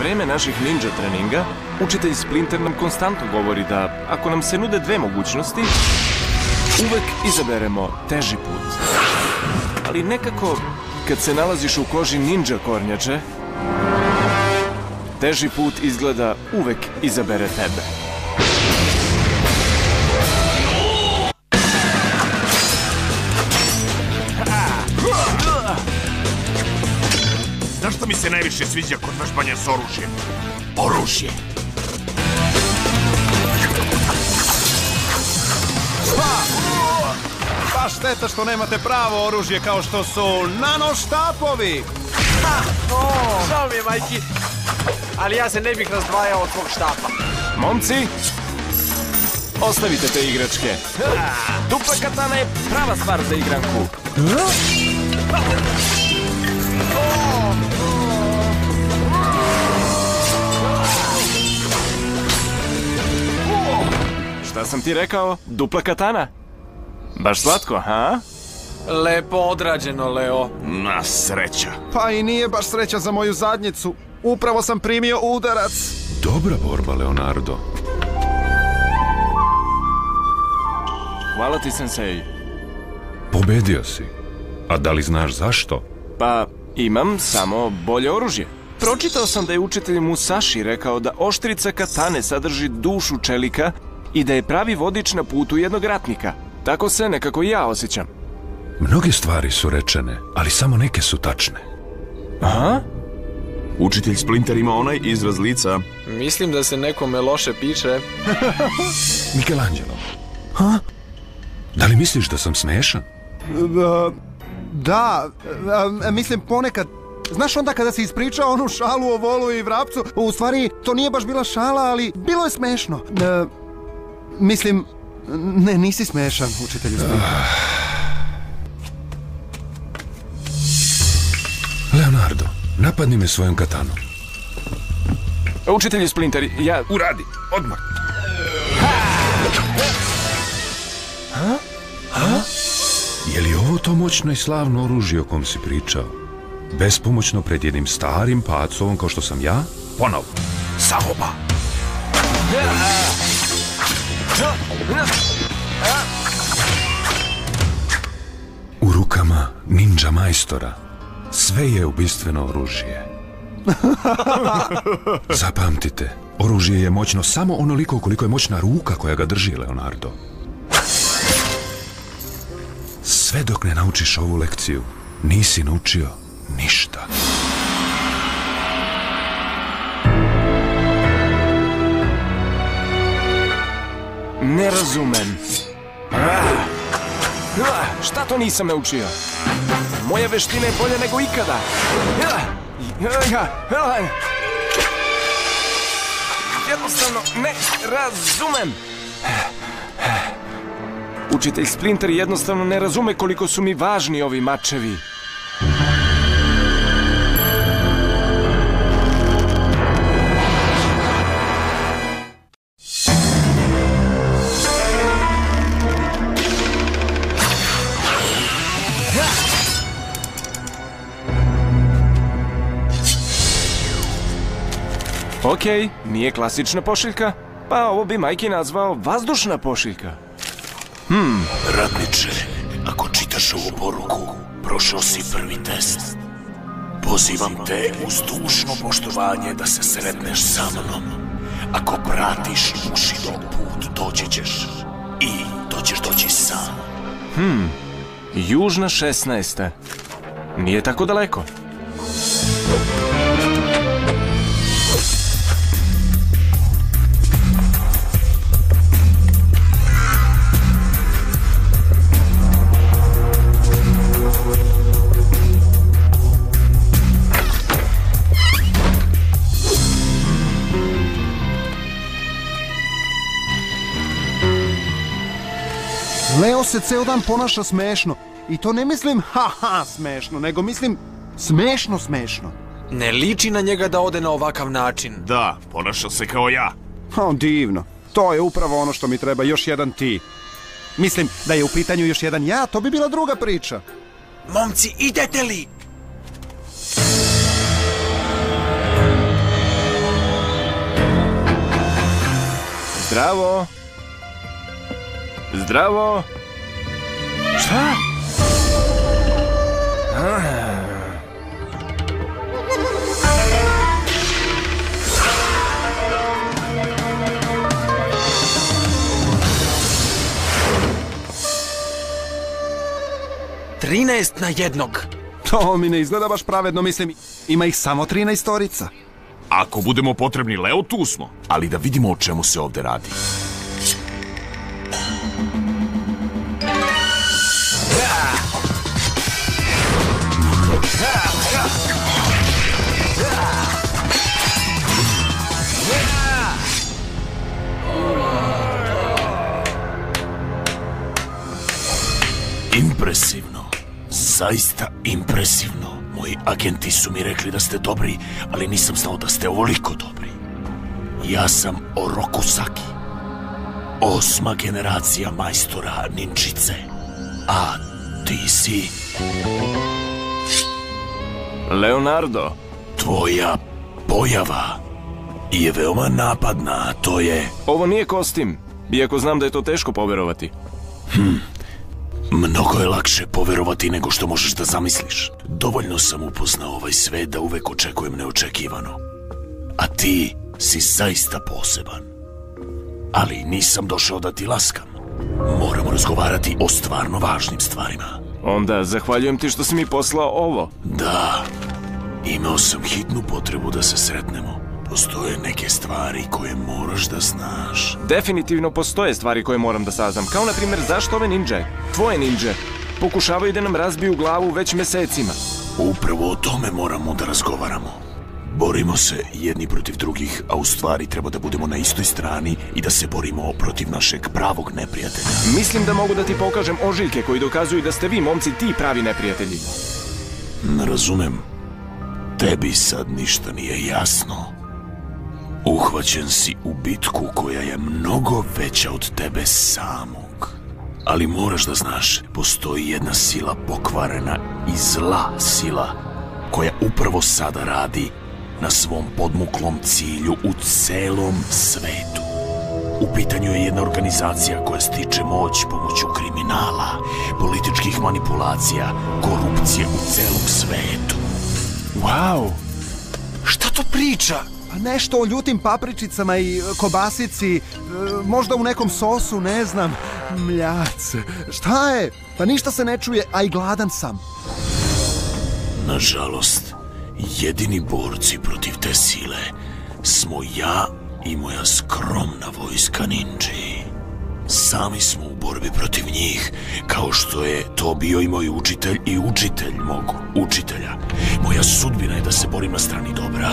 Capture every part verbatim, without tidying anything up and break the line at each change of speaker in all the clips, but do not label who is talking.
vreme naših ninja treninga, učitelj Splinter nam konstantno govori da ako nam se nude dve mogućnosti, uvek izaberemo teži put. Ali nekako, kad se nalaziš u koži ninja kornjače, teži put izgleda uvek izabere tebe.
Znaš što mi se najviše sviđa kod vežbanja s oružjem? Oružje!
Pa šteta što nemate pravo oružje kao što su nanoštapovi!
Žao mi je, majki, ali ja se ne bih razdvajao od tvog štapa.
Momci, ostavite te igračke. Dupla katana je prava stvar za igranku. Šta sam ti rekao? Dupla katana? Baš slatko, ha?
Lepo odrađeno, Leo.
Na sreća.
Pa i nije baš sreća za moju zadnjicu. Upravo sam primio udarac.
Dobra borba, Leonardo.
Hvala ti, sensei.
Pobedio si. A da li znaš zašto?
Pa, imam samo bolje oružje. Pročitao sam da je učitelj Musashi rekao da oštrica katane sadrži dušu čelika i da je pravi vodič na putu jednog ratnika. Tako se nekako i ja osjećam.
Mnoge stvari su rečene, ali samo neke su tačne.
Aha?
Učitelj Splinter ima onaj izraz lica.
Mislim da se nekome loše piše.
Michelangelo. Ha? Da li misliš da sam smešan?
Da, mislim ponekad. Znaš onda kada si ispričao onu šalu o volu i vrapcu, u stvari to nije baš bila šala, ali bilo je smešno. Mislim, ne, nisi smešan, učitelju Splinter.
Leonardo, napadni me svojom katanom.
Učitelju Splinter, ja...
Uradi, odmah.
Ha? Ha? Je li ovo to moćno i slavno oružje o kom si pričao? Bespomoćno pred jednim starim pacovom kao što sam ja?
Ponovo. Saoba.
U rukama ninja majstora sve je ubistveno oružje. Zapamtite, oružje je moćno samo onoliko koliko je moćna ruka koja ga drži, Leonardo. Sve dok ne naučiš ovu lekciju, nisi naučio ništa.
Ne razumem. Šta to nisam naučio? Moja veština je bolja nego ikada. Jednostavno ne razumem. Učitelj Splinter jednostavno ne razume koliko su mi važni ovi mačevi. Okej, nije klasična pošiljka, pa ovo bi majki nazvao vazdušna pošiljka. Hmm.
Ratniče, ako čitaš ovu poruku, prošao si prvi test. Pozivam te uz dužno poštovanje da se sretneš sa mnom. Ako pratiš Bushido put, doći ćeš. I to ćeš doći sam.
Hmm, Južna šesnaesta. Nije tako daleko.
Leo se ceo dan ponaša smešno. I to ne mislim ha-ha smešno, nego mislim smešno smešno.
Ne liči na njega da ode na ovakav način.
Da, ponaša se kao ja.
O, divno. To je upravo ono što mi treba, još jedan ti. Mislim, da je u pitanju još jedan ja, to bi bila druga priča.
Momci, idete li?
Zdravo. Zdravo. Šta?
Trinaest na jednog.
To mi ne izgleda baš pravedno, mislim, ima ih samo trinaestorica.
Ako budemo potrebni, Leo, tu smo. Ali da vidimo o čemu se ovde radi. Impresivno. Zaista impresivno. Moji agenti su mi rekli da ste dobri, ali nisam znao da ste ovoliko dobri. Ja sam Oroku Saki. Osma generacija majstora ninčice. A ti si...
Leonardo.
Tvoja pojava je veoma napadna, to je...
Ovo nije kostim, iako znam da je to teško poverovati.
Hm... Mnogo je lakše poverovati nego što možeš da zamisliš. Dovoljno sam upoznao ovaj svet da uvek očekujem neočekivano. A ti si zaista poseban. Ali nisam došao da ti laskam. Moramo razgovarati o stvarno važnim stvarima.
Onda zahvaljujem ti što si mi poslao ovo.
Da, imao sam hitnu potrebu da se sretnemo. Postoje neke stvari koje moraš da znaš.
Definitivno postoje stvari koje moram da saznam. Kao na primjer zašto ove ninđe, tvoje ninđe, pokušavaju da nam razbiju glavu već mesecima.
Upravo o tome moramo da razgovaramo. Borimo se jedni protiv drugih, a u stvari treba da budemo na istoj strani i da se borimo protiv našeg pravog neprijatelja.
Mislim da mogu da ti pokažem ožiljke koji dokazuju da ste vi, momci, ti pravi neprijatelji.
Ne razumem. Tebi sad ništa nije jasno. Uhvaćen si u bitku koja je mnogo veća od tebe samog. Ali moraš da znaš, postoji jedna sila pokvarena i zla sila koja upravo sada radi na svom podmuklom cilju u celom svetu. U pitanju je jedna organizacija koja stiče moć pomoću kriminala, političkih manipulacija, korupcije u celom svetu.
Wow!
Šta to priča?
Pa nešto o ljutim papričicama i kobasici, možda u nekom sosu, ne znam. Mljac, šta je? Pa ništa se ne čuje, a i gladan sam.
Nažalost, jedini borci protiv te sile smo ja i moja skromna vojska ninđi. Sami smo u borbi protiv njih, kao što je to bio i moj učitelj i učitelj mog učitelja. Moja sudbina je da se borim na strani dobra.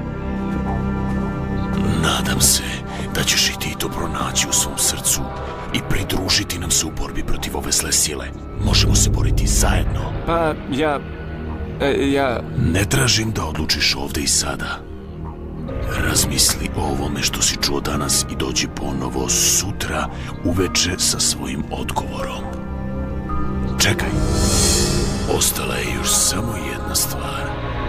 Nadam se da ćeš i ti to pronaći u svom srcu i pridružiti nam se u borbi protiv ove zle sile. Možemo se boriti zajedno.
Pa, ja... E, ja...
Ne tražim da odlučiš ovde i sada. Razmisli o ovome što si čuo danas i dođi ponovo sutra uveče sa svojim odgovorom. Čekaj. Ostala je još samo jedna stvar.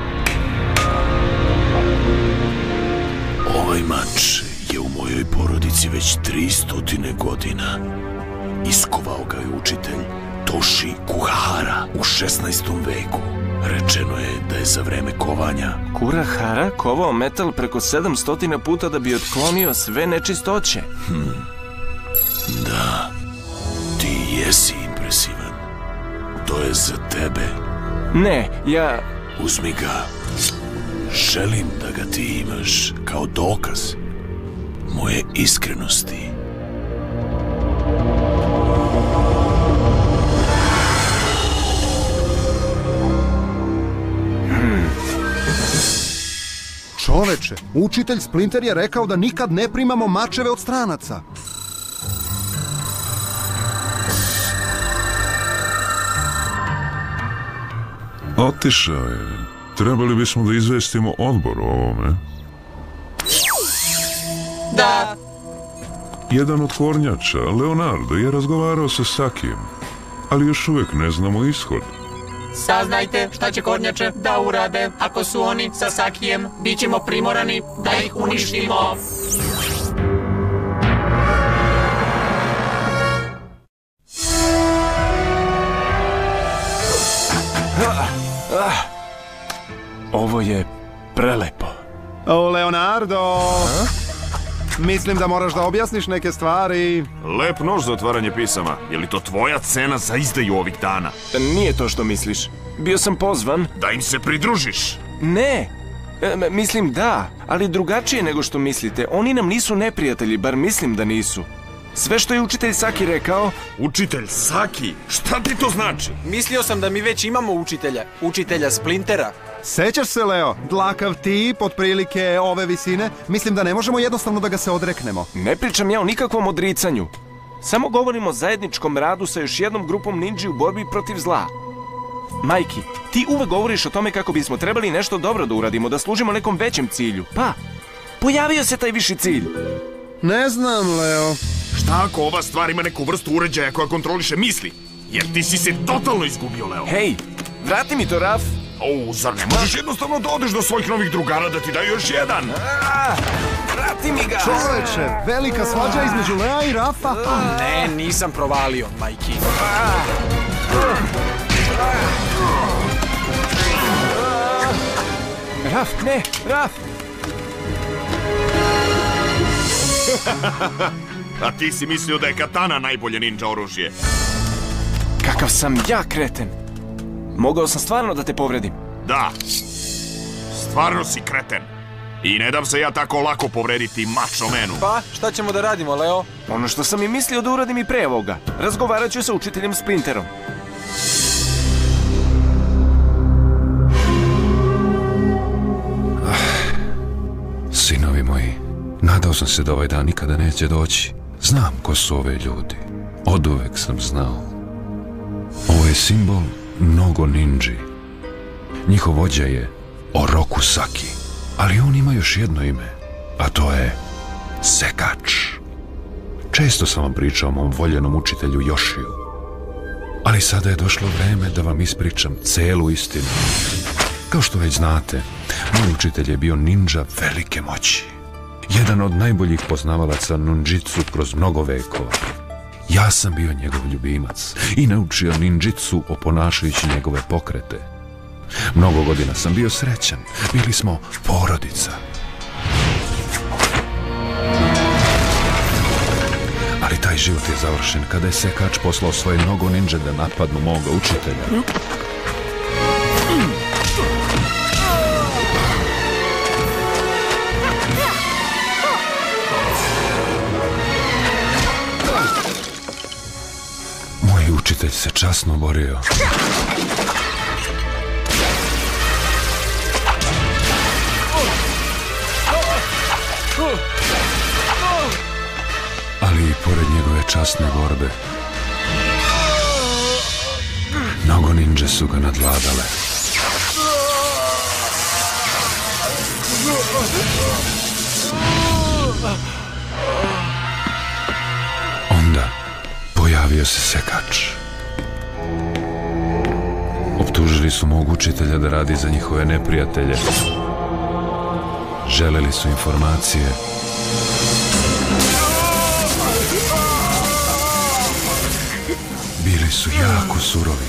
Ovaj mač je u mojoj porodici već tristotine godina. Iskovao ga je učitelj Toshi Kuhara u šesnaestom veku. Rečeno je da je za vreme kovanja
Kurahara kovao metal preko sedamstotina puta da bi otklonio sve nečistoće.
Hm. Da, ti jesi impresivan. To je za tebe.
Ne, ja...
Uzmi ga. Želim da ga ti imaš kao dokaz moje iskrenosti.
Čoveče, učitelj Splinter je rekao da nikad ne primamo mačeve od stranaca.
Otišao je. Trebali bismo da izvestimo odbor o ovome.
Da.
Jedan od kornjača, Leonardo, je razgovarao sa Sakijem, ali još uvek ne znamo ishod.
Saznajte šta će kornjače da urade. Ako su oni sa Sakijem, bit ćemo primorani da ih uništimo.
Ovo je prelepo.
O, Leonardo! Mislim da moraš da objasniš neke stvari.
Lep nož za otvaranje pisama. Je li to tvoja cena za izdaju ovih dana?
Nije to što misliš. Bio sam pozvan.
Da im se pridružiš?
Ne. E, mislim da, ali drugačije nego što mislite. Oni nam nisu neprijatelji, bar mislim da nisu. Sve što je učitelj Saki rekao...
Učitelj Saki? Šta ti to znači?
Mislio sam da mi već imamo učitelja. Učitelja Splintera.
Sećaš se, Leo? Dlakav tip, otprilike ove visine. Mislim da ne možemo jednostavno da ga se odreknemo.
Ne pričam ja o nikakvom odricanju. Samo govorimo o zajedničkom radu sa još jednom grupom ninja u borbi protiv zla. Majki, ti uvek govoriš o tome kako bismo trebali nešto dobro da uradimo, da služimo nekom većem cilju. Pa, pojavio se taj viši cilj.
Ne znam, Leo.
Šta ako ova stvar ima neku vrstu uređaja koja kontroliše misli? Jer ti si se totalno izgubio, Leo.
Hej, vrati mi to, Raf.
O, zar ne možeš jednostavno da odeš do svojih novih drugara da ti daju još jedan?
A, vrati mi ga.
Čoveče, velika svađa između Lea i Rafa.
Ne, nisam provalio, majki.
Raf, ne, Raf.
A ti si mislio da je katana najbolje ninja oružje.
Kakav sam ja kreten. Mogao sam stvarno da te povredim.
Da, stvarno si kreten. I ne dam se ja tako lako povrediti mačo menu.
Pa, šta ćemo da radimo, Leo?
Ono što sam i mislio da uradim i pre ovoga. Razgovarat ću sa učiteljem Splinterom.
Sinovi moji, nadao sam se da ovaj dan nikada neće doći. Znam ko su ove ljudi. Oduvek sam znao. Ovo je simbol mnogo ninji. Njihov vođa je Oroku Saki. Ali on ima još jedno ime, a to je Sekač. Često sam vam pričao o mom voljenom učitelju Yoshiju. Ali sada je došlo vreme da vam ispričam celu istinu. Kao što već znate, moj učitelj je bio ninja velike moći. Jedan od najboljih poznavalaca ninjitsu kroz mnogo vekova. Ja sam bio njegov ljubimac i naučio ninjitsu oponašajući njegove pokrete. Mnogo godina sam bio srećan, bili smo porodica. Ali taj život je završen kada je Sekač poslao svoje mnogo ninja da napadnu moga učitelja. Moj učitelj se časno borio. Ali i pored njegove časne borbe, mnogo ninja su ga nadvladale. Onda pojavio se Sekač. Optužili su mog učitelja da radi za njihove neprijatelje. Želeli su informacije. Bili su jako surovi.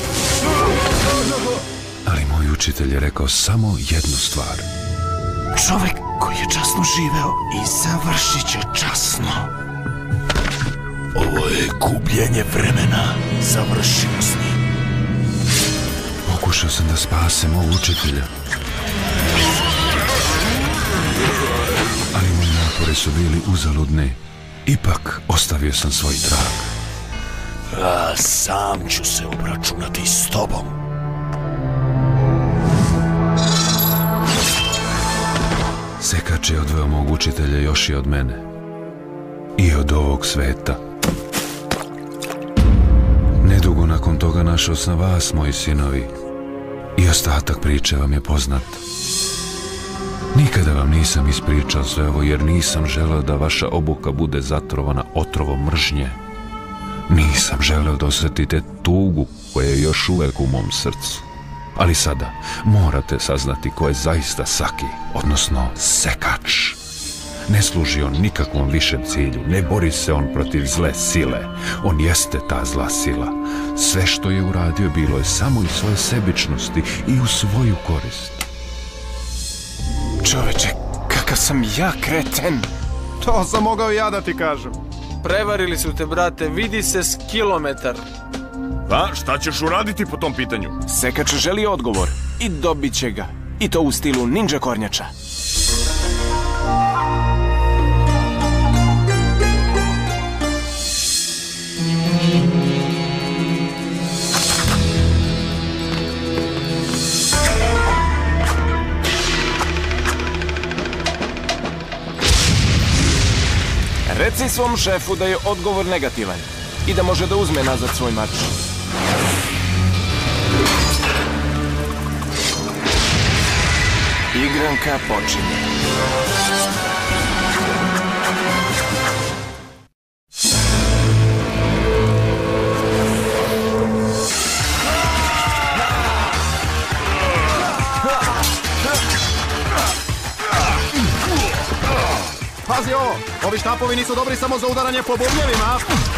Ali moj učitelj je rekao samo jednu stvar.
Čovek koji je časno živeo i završit će časno. Ovo je gubljenje vremena. Završimo s njim.
Pokušao sam da spasem mog učitelja. Ali moji napori su bili uzaludni. Ipak ostavio sam svoj trag.
A sam ću se obračunati s tobom.
Sekač je odveo mog učitelja još i od mene. I od ovog sveta. Nedugo nakon toga našao sam vas, moji sinovi. I ostatak priče vam je poznat. Nikada vam nisam ispričao sve ovo jer nisam želeo da vaša obuka bude zatrovana otrovom mržnje. Nisam želeo da osjetite tugu koja je još uvek u mom srcu. Ali sada morate saznati ko je zaista Saki, odnosno Sekač. Ne služi on nikakvom višem cilju, ne bori se on protiv zle sile. On jeste ta zla sila. Sve što je uradio bilo je samo iz svoje sebičnosti i u svoju korist.
Čoveče, kakav sam ja kreten.
To sam mogao i ja da ti kažem.
Prevarili su te, brate, vidi se s kilometar.
Pa, šta ćeš uraditi po tom pitanju?
Sekač želi odgovor i dobit će ga. I to u stilu ninja kornjača. Reci svom šefu da je odgovor negativan i da može da uzme nazad svoj mač. Igranka počinje.
Pazi ovo, ovi štapovi nisu dobri samo za udaranje po bubnjevima.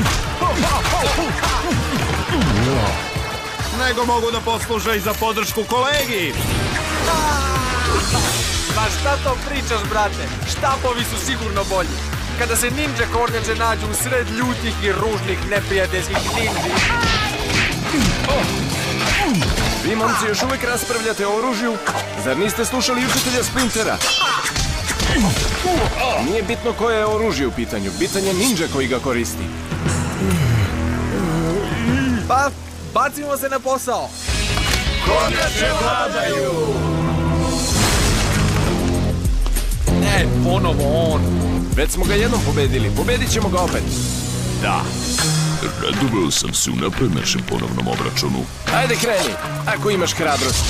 Nego mogu da posluže i za podršku kolegi.
Ma šta to pričaš, brate? Štapovi su sigurno bolji. Kada se ninja kornjače nađu u sred ljutih i ružnih neprijateljskih ninji.
Vi, momci, još uvek raspravljate o oružju? Zar niste slušali učitelja Splintera? Nije bitno koje je oružje u pitanju, bitan je ninja koji ga koristi.
Pa, bacimo se na posao.
Kornjače vladaju!
Ne, ponovo on.
Već smo ga jednom pobedili, pobedit ćemo ga opet.
Da.
Radovao sam se unapred našem ponovnom obračunu.
Ajde, kreni, ako imaš hrabrost.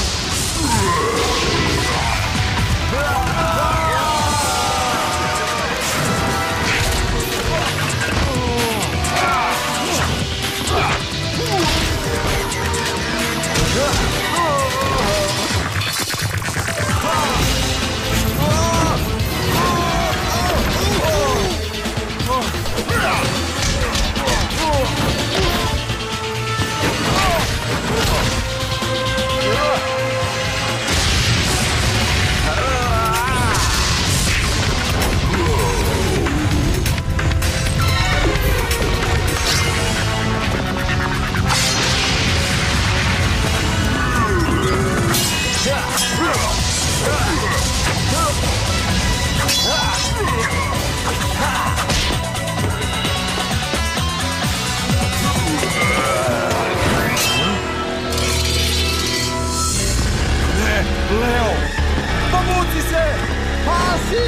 Leo, povuci se! Pasi!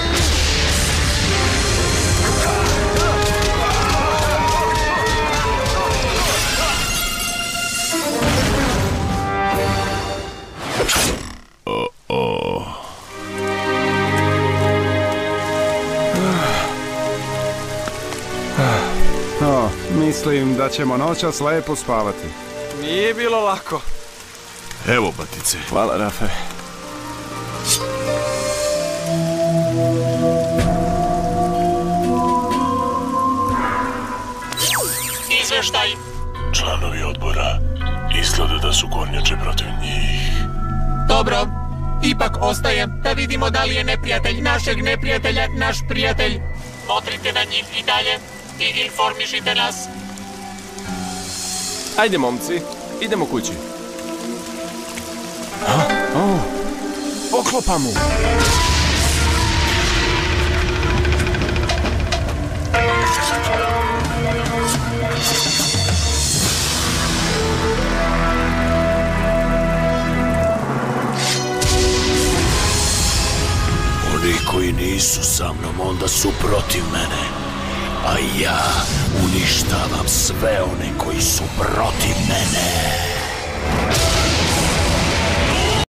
O, mislim da ćemo noćas lepo spavati.
Nije bilo lako.
Evo, batice.
Hvala, Rafe.
Izveštaj.
Članovi odbora, izgleda da su kornjače protiv njih.
Dobro. Ipak ostaje da vidimo da li je neprijatelj našeg neprijatelja naš prijatelj. Motrite na njih i dalje i informišite nas.
Ajde, momci, idemo kući. O, poklopa mu.
Oni koji nisu sa mnom, onda su protiv mene. A ja uništavam sve one koji su protiv mene.